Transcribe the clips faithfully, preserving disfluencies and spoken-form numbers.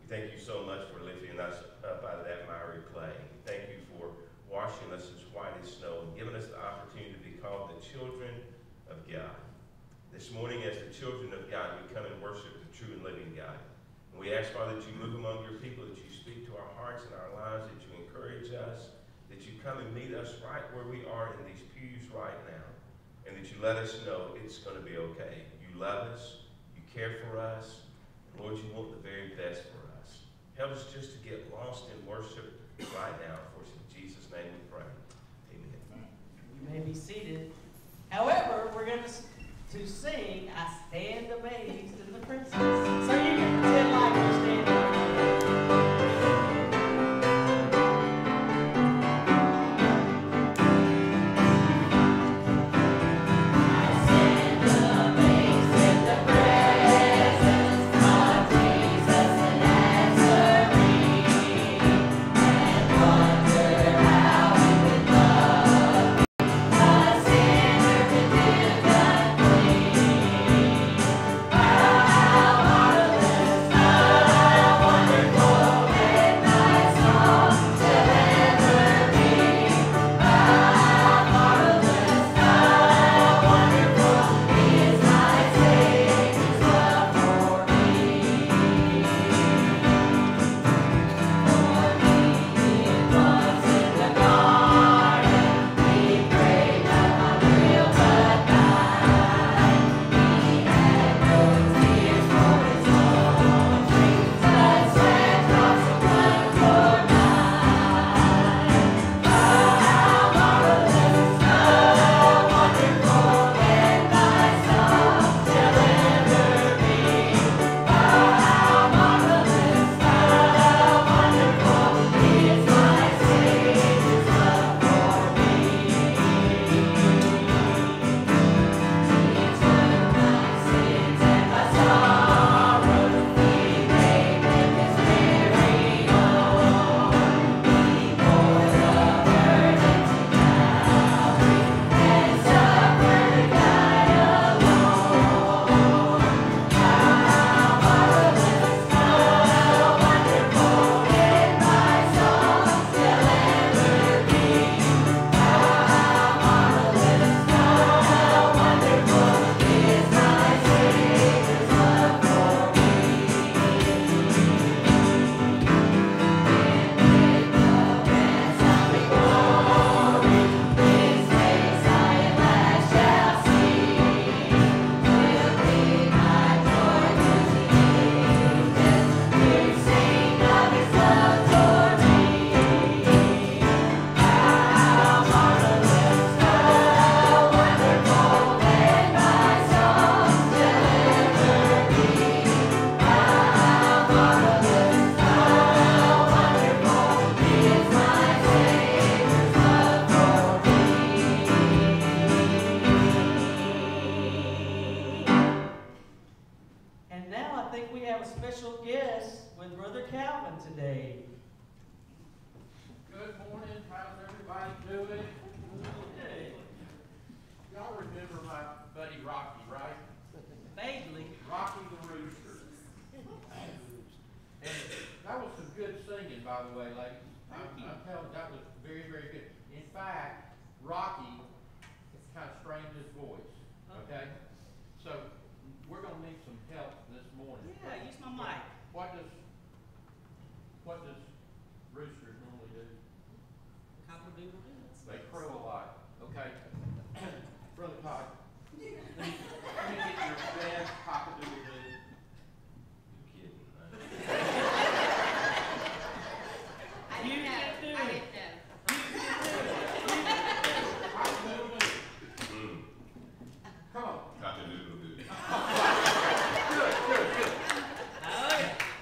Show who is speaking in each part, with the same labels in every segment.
Speaker 1: We thank you so much for lifting us up out of that miry clay. Thank you for washing us as white as snow and giving us the opportunity to be called the children of God. This morning, as the children of God, we come and worship the true and living God. And we ask, Father, that you move among your people, that you speak to our hearts and our lives, that you encourage us, that you come and meet us right where we are in these pews right now, and that you let us know it's going to be okay. You love us, you care for us, and Lord, you want the very best for us. Help us just to get lost in worship right now. For us in Jesus' name we pray. Amen.
Speaker 2: You may be seated. However, we're going to to sing I Stand Amazed in the Princess. So you can pretend like you're standing.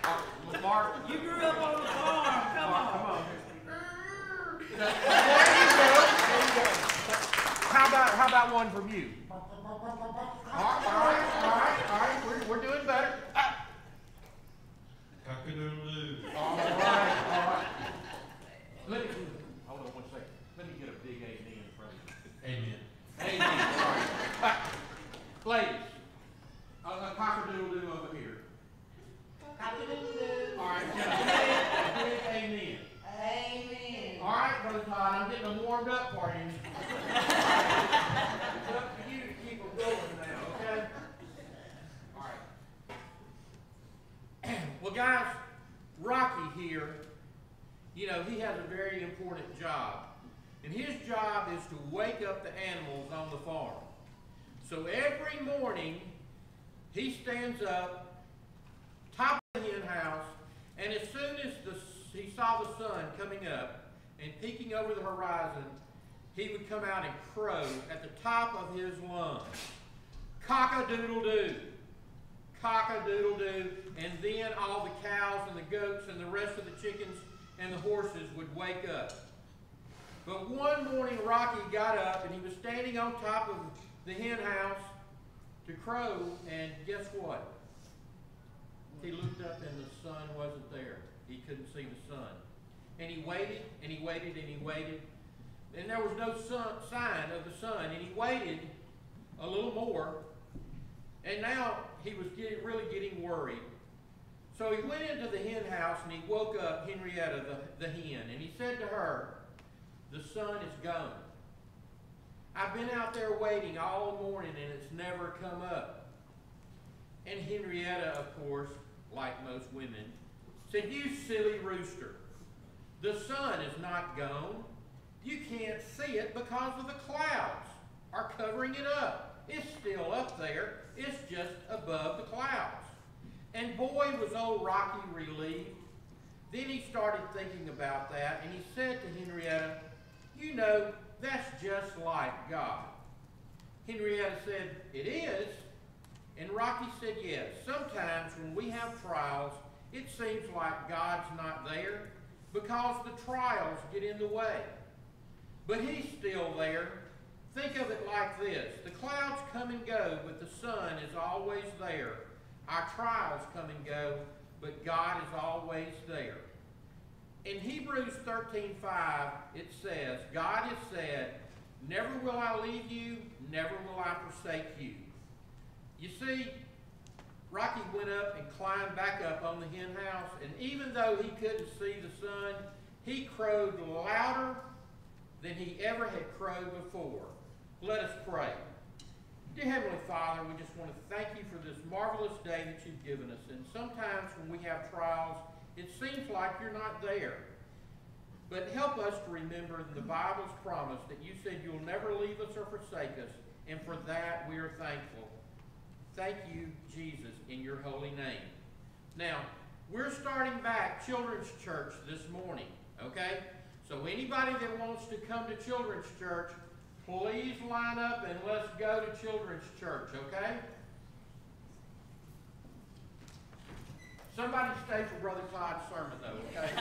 Speaker 3: You grew up on the farm. Come on. Come on. guys, Rocky here, you know, he has a very important job. And his job is to wake up the animals on the farm. So every morning, he stands up, top of the hen house, and as soon as the, he saw the sun coming up and peeking over the horizon, he would come out and crow at the top of his lungs. Cock-a-doodle-doo. Cock-a-doodle-doo. And then all the cows and the goats and the rest of the chickens and the horses would wake up. But one morning Rocky got up and he was standing on top of the hen house to crow, and guess what? He looked up and the sun wasn't there. He couldn't see the sun. And he waited, and he waited, and he waited. And there was no sun, sign of the sun. And he waited a little more. And now he was getting, really getting worried. So he went into the hen house and he woke up Henrietta, the, the hen. And he said to her, "The sun is gone. I've been out there waiting all morning and it's never come up." And Henrietta, of course, like most women, said, "You silly rooster. The sun is not gone. You can't see it because of the clouds are covering it up. It's still up there. It's just above the clouds." And boy, was old Rocky relieved. Then he started thinking about that, and he said to Henrietta, "You know, that's just like God." Henrietta said, "It is?" And Rocky said, "Yes. Sometimes when we have trials, it seems like God's not there because the trials get in the way. But he's still there. Think of it like this. The clouds come and go, but the sun is always there. Our trials come and go, but God is always there." In Hebrews thirteen five, it says, God has said, "Never will I leave you, never will I forsake you." You see, Rocky went up and climbed back up on the hen house, and even though he couldn't see the sun, he crowed louder than he ever had crowed before. Let us pray. Dear Heavenly Father, we just want to thank you for this marvelous day that you've given us. And sometimes when we have trials, it seems like you're not there. But help us to remember the Bible's promise that you said you'll never leave us or forsake us, and for that we are thankful. Thank you, Jesus, in your holy name. Now, we're starting back children's church this morning, okay? So anybody that wants to come to children's church, please line up and let's go to children's church, okay? Somebody stay for Brother Clyde's sermon, though, okay?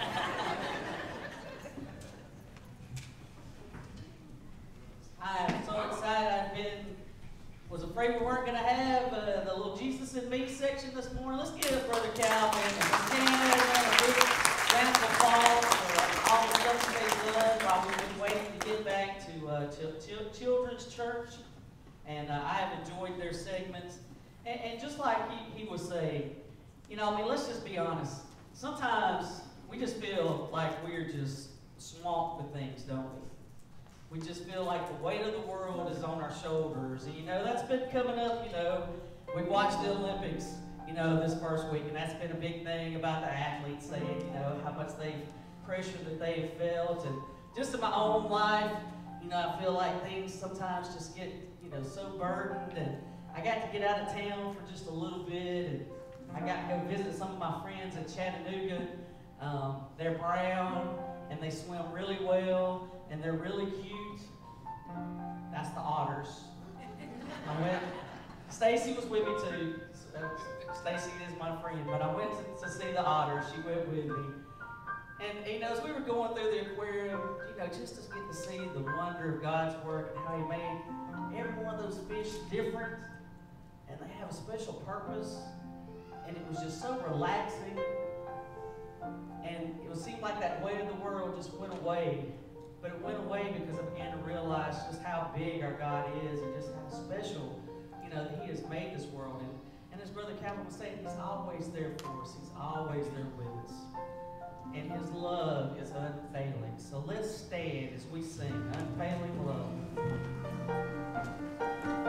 Speaker 2: I am so excited. I've been, was afraid we weren't going to have uh, the little Jesus and Me section this morning. Let's give Brother Calvin and Miss Tanner a big round of applause for all the stuff that they've done while we've been waiting to get back to uh, ch ch children's church. And uh, I have enjoyed their segments. And, and just like he, he was saying, you know, I mean, let's just be honest. Sometimes we just feel like we're just swamped with things, don't we? We just feel like the weight of the world is on our shoulders. And, you know, that's been coming up, you know. We watched the Olympics, you know, this first week, and that's been a big thing about the athletes saying, you know, how much they've, pressure that they've felt. And just in my own life, you know, I feel like things sometimes just get, you know, so burdened. And I got to get out of town for just a little bit, and I got to go visit some of my friends in Chattanooga. Um, they're brown, and they swim really well, and they're really cute. That's the otters. I went, Stacy was with me too. Stacy is my friend, but I went to, to see the otters. She went with me. And, you know, as we were going through the aquarium, you know, just to get to see the wonder of God's work and how he made every one of those fish different, and they have a special purpose, and it was just so relaxing. And it seemed like that weight of the world just went away. But it went away because I began to realize just how big our God is and just how special, you know, that he has made this world. And, and as Brother Calvin was saying, he's always there for us. He's always there with us. And his love is unfailing. So let's stand as we sing Unfailing Love.